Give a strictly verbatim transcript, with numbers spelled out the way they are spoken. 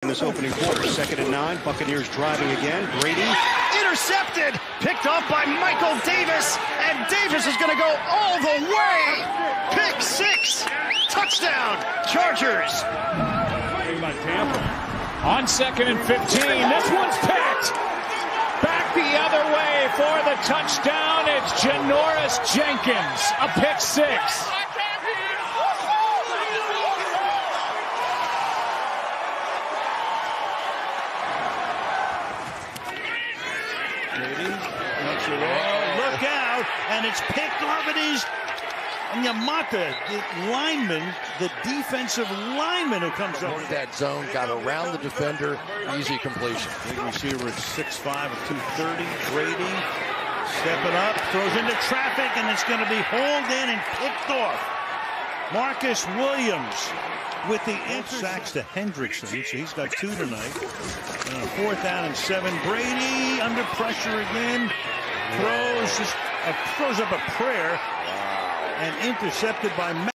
this opening quarter. Second and nine. Buccaneers driving again. Brady intercepted. Picked off by Michael Davis. And Davis is going to go all the way. Pick six. Touchdown. Chargers. By Tampa. On second and fifteen. This one's picked. Back the other way for the touchdown. It's Janoris Jenkins. A pick six. Look out, and it's picked off. It is Yamaka, the lineman, the defensive lineman who comes up. That zone got around the defender, easy completion. Big receiver at six five, two thirty. Brady stepping up, throws into traffic, and it's going to be hauled in and picked off. Marcus Williams with the sacks to Hendrickson, so he's got two tonight. And a fourth down and seven. Brady under pressure again. Throws just uh, throws up a prayer and intercepted by